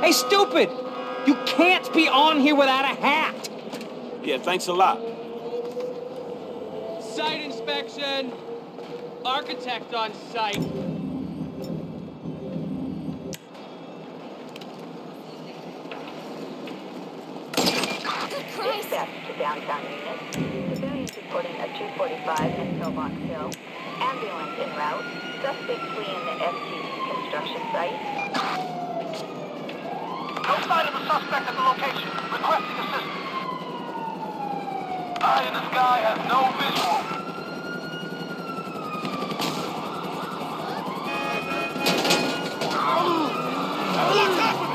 Hey, stupid! You can't be on here without a hat! Yeah, thanks a lot. Site inspection. Architect on site. Dispatch to downtown unit. Civilians reporting a 245 at Pillbox Hill. Ambulance en route. Suspect fleeing the FTC construction site. No sign of the suspect at the location. Requesting assistance. Eye in the sky has no visual. What's happening?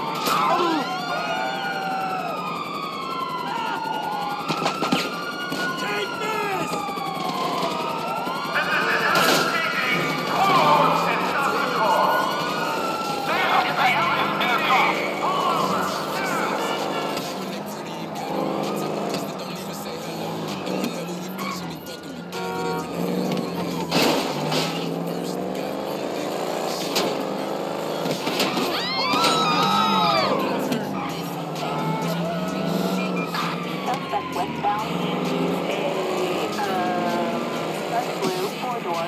Take this! This is the LSPD. Call and stop the call. The suspect is in a car. Suspect westbound. Dark blue, 4-door.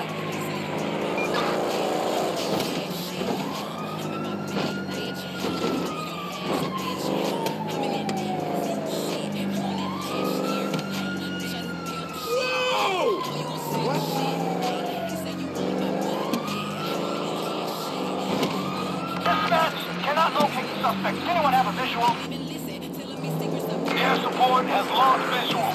Dispatch cannot locate the suspect. Does anyone have a visual? Air support has lost visual.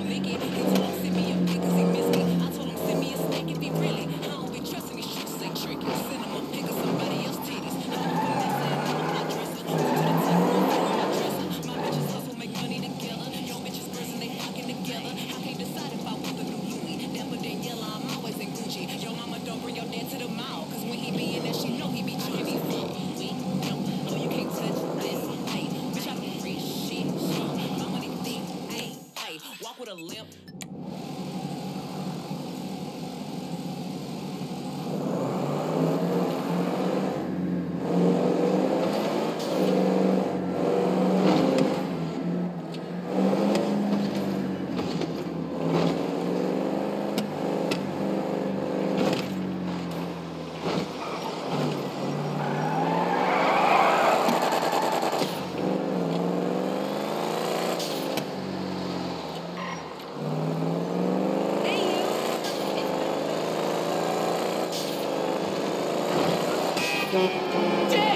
Walk with a limp. Dead!